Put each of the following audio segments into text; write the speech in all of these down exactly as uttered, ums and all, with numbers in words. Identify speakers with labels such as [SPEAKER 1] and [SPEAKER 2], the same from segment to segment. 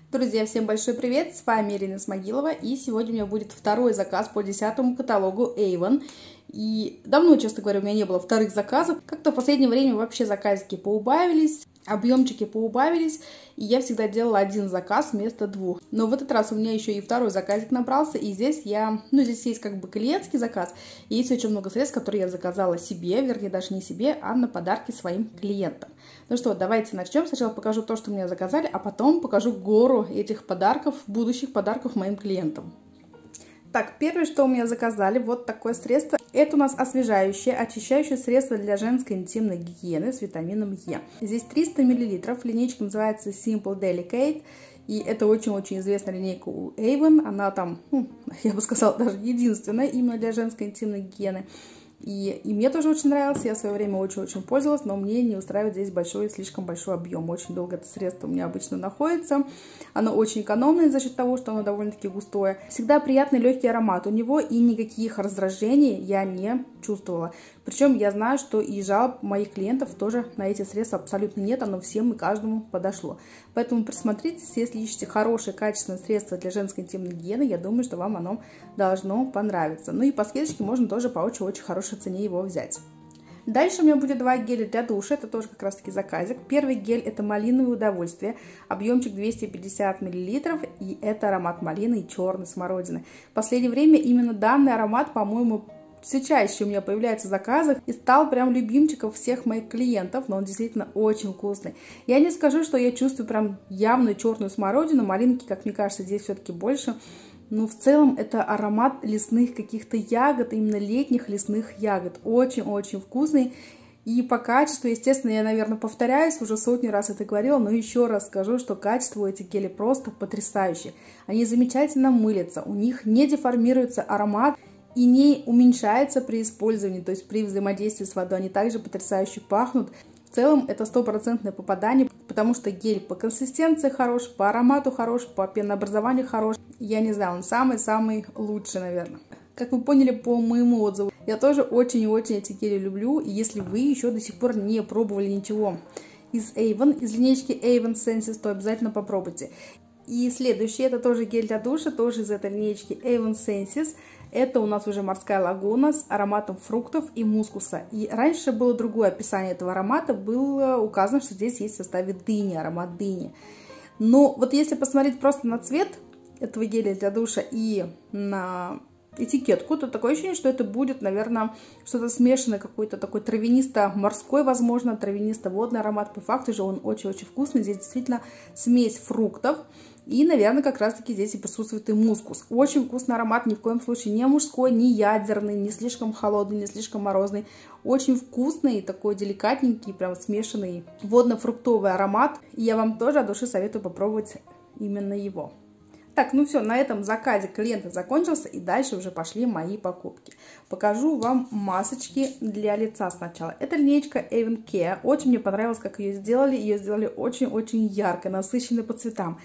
[SPEAKER 1] Друзья, всем большой привет! С вами Ирина Смогилова, и сегодня у меня будет второй заказ по десятому каталогу Avon. И давно, честно говоря, у меня не было вторых заказов. Как-то в последнее время вообще заказики поубавились, объемчики поубавились, и я всегда делала один заказ вместо двух. Но в этот раз у меня еще и второй заказик набрался, и здесь я, ну здесь есть как бы клиентский заказ, и есть очень много средств, которые я заказала себе, вернее даже не себе, а на подарки своим клиентам. Ну что, давайте начнем. Сначала покажу то, что мне заказали, а потом покажу гору этих подарков, будущих подарков моим клиентам. Так, первое, что у меня заказали, вот такое средство. Это у нас освежающее, очищающее средство для женской интимной гигиены с витамином Е. Здесь триста миллилитров, линейка называется Simple Delicate. И это очень-очень известная линейка у Avon. Она там, ну, я бы сказала, даже единственная именно для женской интимной гигиены. И, и мне тоже очень нравилось, я в свое время очень-очень пользовалась, но мне не устраивает здесь большой, слишком большой объем. Очень долго это средство у меня обычно находится. Оно очень экономное за счет того, что оно довольно-таки густое. Всегда приятный легкий аромат у него, и никаких раздражений я не чувствовала. Причем я знаю, что и жалоб моих клиентов тоже на эти средства абсолютно нет, оно всем и каждому подошло. Поэтому присмотритесь, если ищете хорошее, качественное средство для женской интимной гигиены, я думаю, что вам оно должно понравиться. Ну и по скидочке можно тоже по очень-очень хорошей цене его взять. Дальше у меня будет два геля для душа, это тоже как раз таки заказик. Первый гель — это малиновое удовольствие, объемчик двести пятьдесят миллилитров, и это аромат малины и черной смородины. В последнее время именно данный аромат, по-моему, все чаще у меня появляется в заказах и стал прям любимчиком всех моих клиентов, но он действительно очень вкусный. Я не скажу, что я чувствую прям явную черную смородину, малинки, как мне кажется, здесь все-таки больше. Но в целом это аромат лесных каких-то ягод, именно летних лесных ягод. Очень-очень вкусный. И по качеству, естественно, я, наверное, повторяюсь, уже сотни раз это говорила, но еще раз скажу, что качество у этих гелей просто потрясающее. Они замечательно мылятся, у них не деформируется аромат и не уменьшается при использовании, то есть при взаимодействии с водой они также потрясающе пахнут. В целом это стопроцентное попадание, потому что гель по консистенции хорош, по аромату хорош, по пенообразованию хорош. Я не знаю, он самый-самый лучший, наверное. Как вы поняли по моему отзыву, я тоже очень и очень эти гели люблю. И если вы еще до сих пор не пробовали ничего из Avon, из линейки Avon Senses, то обязательно попробуйте. И следующий, это тоже гель для душа, тоже из этой линейки Avon Senses. Это у нас уже морская лагуна с ароматом фруктов и мускуса. И раньше было другое описание этого аромата, было указано, что здесь есть в составе дыни, аромат дыни. Но вот если посмотреть просто на цвет этого геля для душа и на этикетку, то такое ощущение, что это будет, наверное, что-то смешанное, какой-то такой травянисто-морской, возможно, травянисто-водный аромат. По факту же он очень-очень вкусный. Здесь действительно смесь фруктов. И, наверное, как раз-таки здесь и присутствует и мускус. Очень вкусный аромат, ни в коем случае не мужской, не ядерный, не слишком холодный, не слишком морозный. Очень вкусный, такой деликатненький, прям смешанный водно-фруктовый аромат. И я вам тоже от души советую попробовать именно его. Так, ну все, на этом заказик клиента закончился, и дальше уже пошли мои покупки. Покажу вам масочки для лица сначала. Это линейка Avon Care. Очень мне понравилось, как ее сделали. Ее сделали очень-очень ярко, насыщенной по цветам.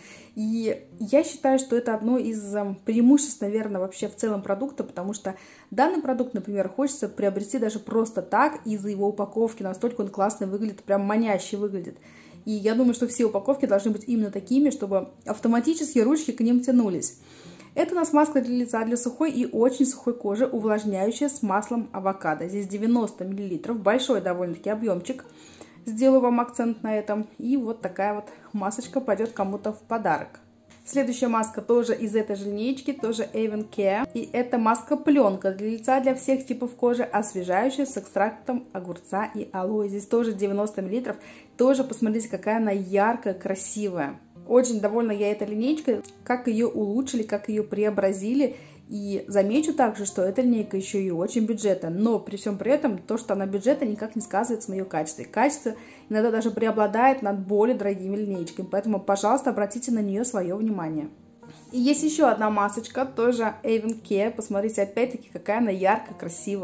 [SPEAKER 1] И я считаю, что это одно из преимуществ, наверное, вообще в целом продукта, потому что данный продукт, например, хочется приобрести даже просто так, из-за его упаковки. Настолько он классно выглядит, прям маняще выглядит. И я думаю, что все упаковки должны быть именно такими, чтобы автоматически ручки к ним тянулись. Это у нас маска для лица, для сухой и очень сухой кожи, увлажняющая с маслом авокадо. Здесь девяносто миллилитров, большой довольно-таки объемчик. Сделаю вам акцент на этом. И вот такая вот масочка пойдет кому-то в подарок. Следующая маска тоже из этой же линейки, тоже Avon Care. И это маска-пленка для лица, для всех типов кожи, освежающая с экстрактом огурца и алоэ. Здесь тоже девяносто миллилитров. Тоже посмотрите, какая она яркая, красивая. Очень довольна я этой линейкой, как ее улучшили, как ее преобразили. И замечу также, что эта линейка еще и очень бюджетная, но при всем при этом то, что она бюджетная, никак не сказывается на ее качестве. Качество иногда даже преобладает над более дорогими линейками, поэтому, пожалуйста, обратите на нее свое внимание. И есть еще одна масочка, тоже Avon Care, посмотрите, опять-таки, какая она яркая, красивая.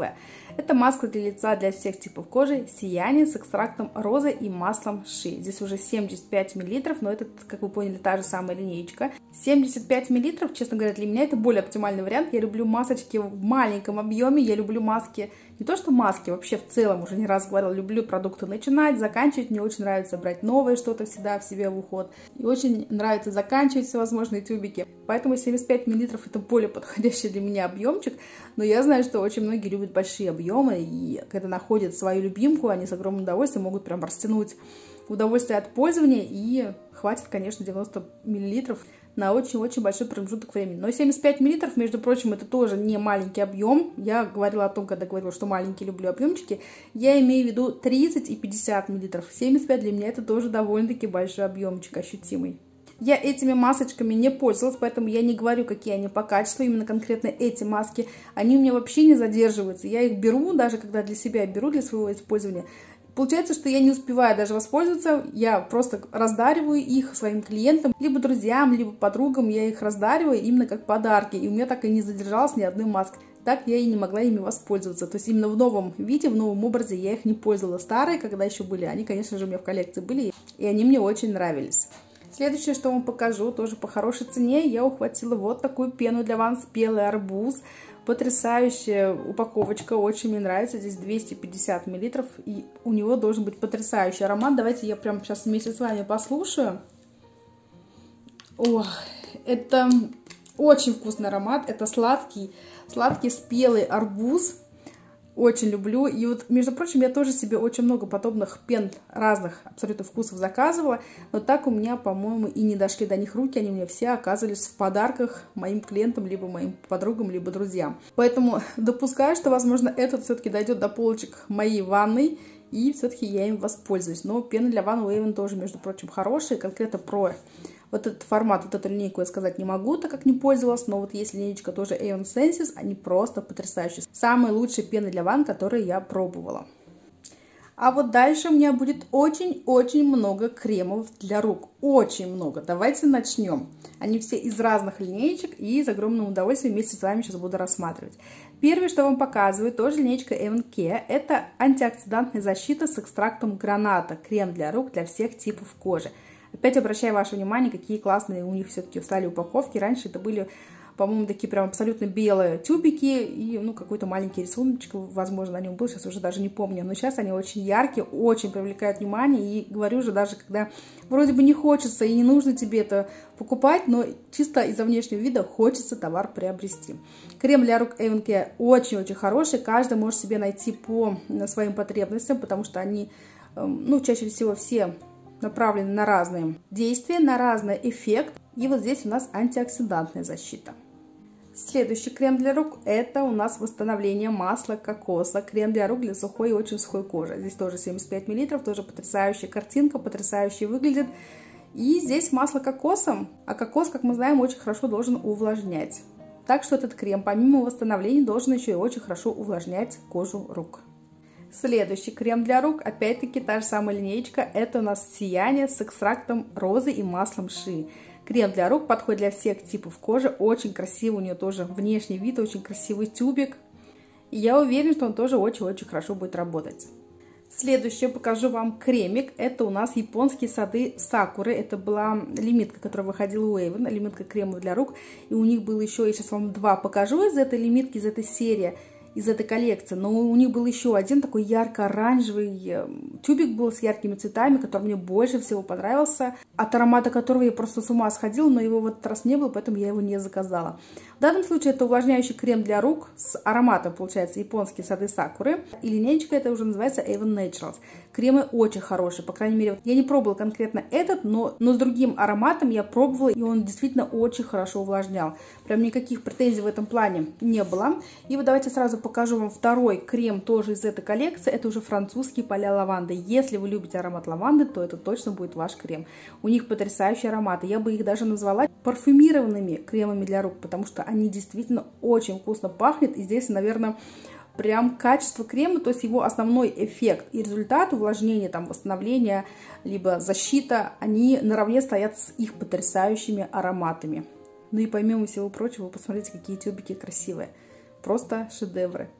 [SPEAKER 1] Это маска для лица для всех типов кожи, сияние с экстрактом розы и маслом ши. Здесь уже семьдесят пять миллилитров, но это, как вы поняли, та же самая линеечка. семьдесят пять миллилитров, честно говоря, для меня это более оптимальный вариант. Я люблю масочки в маленьком объеме, я люблю маски, не то что маски, вообще в целом, уже не раз говорила, люблю продукты начинать, заканчивать. Мне очень нравится брать новое что-то всегда в себе в уход. И очень нравится заканчивать всевозможные тюбики. Поэтому семьдесят пять миллилитров это более подходящий для меня объемчик. Но я знаю, что очень многие любят большие объемы. И когда находят свою любимку, они с огромным удовольствием могут прям растянуть удовольствие от пользования. И хватит, конечно, девяносто миллилитров на очень-очень большой промежуток времени. Но семьдесят пять миллилитров, между прочим, это тоже не маленький объем. Я говорила о том, когда говорила, что маленькие люблю объемчики. Я имею в виду тридцать и пятьдесят миллилитров. семьдесят пять для меня это тоже довольно-таки большой объемчик, ощутимый. Я этими масочками не пользовалась, поэтому я не говорю, какие они по качеству. Именно конкретно эти маски, они у меня вообще не задерживаются. Я их беру, даже когда для себя беру, для своего использования. Получается, что я не успеваю даже воспользоваться, я просто раздариваю их своим клиентам, либо друзьям, либо подругам, я их раздариваю именно как подарки, и у меня так и не задержалась ни одной маски. Так я и не могла ими воспользоваться. То есть именно в новом виде, в новом образе я их не пользовала. Старые, когда еще были, они, конечно же, у меня в коллекции были, и они мне очень нравились. Следующее, что вам покажу, тоже по хорошей цене, я ухватила вот такую пену для ванн «Спелый арбуз». Потрясающая упаковочка, очень мне нравится. Здесь двести пятьдесят миллилитров, и у него должен быть потрясающий аромат. Давайте я прямо сейчас вместе с вами послушаю. Ох, это очень вкусный аромат. Это сладкий, сладкий спелый арбуз. Очень люблю. И вот, между прочим, я тоже себе очень много подобных пен разных абсолютно вкусов заказывала. Но так у меня, по-моему, и не дошли до них руки. Они у меня все оказывались в подарках моим клиентам, либо моим подругам, либо друзьям. Поэтому допускаю, что, возможно, этот все-таки дойдет до полочек моей ванной. И все-таки я им воспользуюсь. Но пены для ванн у Avon тоже, между прочим, хорошие. Конкретно про вот этот формат, вот эту линейку я сказать не могу, так как не пользовалась. Но вот есть линейка тоже Avon Senses, они просто потрясающие. Самые лучшие пены для ванн, которые я пробовала. А вот дальше у меня будет очень-очень много кремов для рук. Очень много. Давайте начнем. Они все из разных линеечек, и с огромным удовольствием вместе с вами сейчас буду рассматривать. Первое, что вам показываю, тоже линейка Avon Care. Это антиоксидантная защита с экстрактом граната. Крем для рук для всех типов кожи. Опять обращаю ваше внимание, какие классные у них все-таки стали упаковки. Раньше это были, по-моему, такие прям абсолютно белые тюбики и, ну, какой-то маленький рисуночек, возможно, на нем был, сейчас уже даже не помню. Но сейчас они очень яркие, очень привлекают внимание. И говорю же, даже когда вроде бы не хочется и не нужно тебе это покупать, но чисто из-за внешнего вида хочется товар приобрести. Крем для рук Avon Care очень-очень хороший. Каждый может себе найти по своим потребностям, потому что они, ну, чаще всего все направлены на разные действия, на разный эффект. И вот здесь у нас антиоксидантная защита. Следующий крем для рук – это у нас восстановление масла кокоса. Крем для рук для сухой и очень сухой кожи. Здесь тоже семьдесят пять миллилитров, тоже потрясающая картинка, потрясающе выглядит. И здесь масло кокосом, а кокос, как мы знаем, очень хорошо должен увлажнять. Так что этот крем, помимо восстановления, должен еще и очень хорошо увлажнять кожу рук. Следующий крем для рук, опять-таки та же самая линеечка, это у нас сияние с экстрактом розы и маслом ши. Крем для рук подходит для всех типов кожи, очень красивый, у нее тоже внешний вид, очень красивый тюбик. И я уверена, что он тоже очень-очень хорошо будет работать. Следующее покажу вам кремик, это у нас японские сады Сакуры, это была лимитка, которая выходила у Avon, лимитка кремов для рук. И у них было еще, я сейчас вам два покажу из этой лимитки, из этой серии. Из этой коллекции, но у них был еще один такой ярко-оранжевый тюбик был с яркими цветами, который мне больше всего понравился, от аромата которого я просто с ума сходила, но его в этот раз не было, поэтому я его не заказала. В данном случае это увлажняющий крем для рук с ароматом, получается, японские сады Сакуры, и линейка это уже называется Avon Naturals. Кремы очень хорошие, по крайней мере, я не пробовала конкретно этот, но, но с другим ароматом я пробовала, и он действительно очень хорошо увлажнял. Прям никаких претензий в этом плане не было. И вот давайте сразу покажу вам второй крем тоже из этой коллекции. Это уже французские поля лаванды. Если вы любите аромат лаванды, то это точно будет ваш крем. У них потрясающие ароматы. Я бы их даже назвала парфюмированными кремами для рук, потому что они действительно очень вкусно пахнут. И здесь, наверное, прям качество крема, то есть его основной эффект и результат увлажнения, там, восстановления, либо защита, они наравне стоят с их потрясающими ароматами. Ну и помимо всего прочего, вы посмотрите, какие тюбики красивые. Просто шедевры.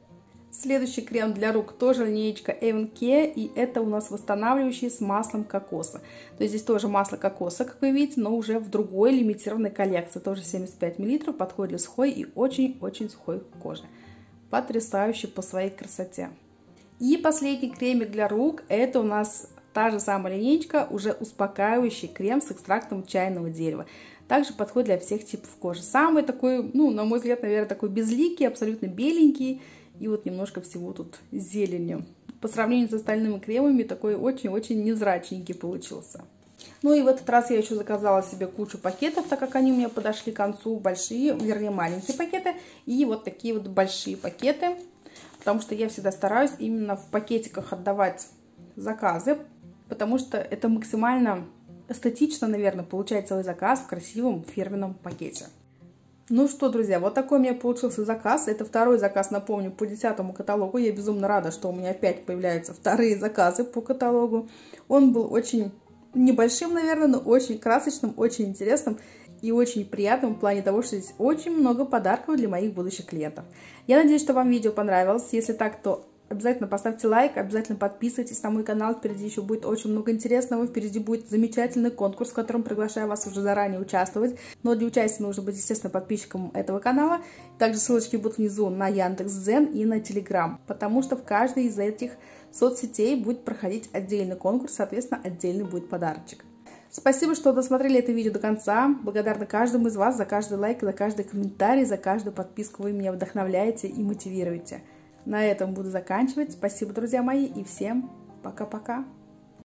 [SPEAKER 1] Следующий крем для рук тоже линеечка Avon Care, и это у нас восстанавливающий с маслом кокоса. То есть здесь тоже масло кокоса, как вы видите, но уже в другой лимитированной коллекции. Тоже семьдесят пять миллилитров, подходит для сухой и очень-очень сухой кожи. Потрясающий по своей красоте. И последний кремик для рук, это у нас та же самая линеечка, уже успокаивающий крем с экстрактом чайного дерева. Также подходит для всех типов кожи. Самый такой, ну, на мой взгляд, наверное, такой безликий, абсолютно беленький. И вот немножко всего тут с зеленью. По сравнению с остальными кремами, такой очень-очень невзрачненький получился. Ну и в этот раз я еще заказала себе кучу пакетов, так как они у меня подошли к концу. Большие, вернее, маленькие пакеты. И вот такие вот большие пакеты. Потому что я всегда стараюсь именно в пакетиках отдавать заказы. Потому что это максимально эстетично, наверное, получать целый заказ в красивом фирменном пакете. Ну что, друзья, вот такой у меня получился заказ. Это второй заказ, напомню, по десятому каталогу. Я безумно рада, что у меня опять появляются вторые заказы по каталогу. Он был очень небольшим, наверное, но очень красочным, очень интересным и очень приятным в плане того, что здесь очень много подарков для моих будущих клиентов. Я надеюсь, что вам видео понравилось. Если так, то обязательно поставьте лайк, обязательно подписывайтесь на мой канал, впереди еще будет очень много интересного, впереди будет замечательный конкурс, в котором приглашаю вас уже заранее участвовать, но для участия нужно быть, естественно, подписчиком этого канала, также ссылочки будут внизу на Яндекс.Дзен и на Телеграм, потому что в каждой из этих соцсетей будет проходить отдельный конкурс, соответственно, отдельный будет подарочек. Спасибо, что досмотрели это видео до конца. Благодарна каждому из вас за каждый лайк, за каждый комментарий, за каждую подписку. Вы меня вдохновляете и мотивируете. На этом буду заканчивать. Спасибо, друзья мои, и всем пока-пока.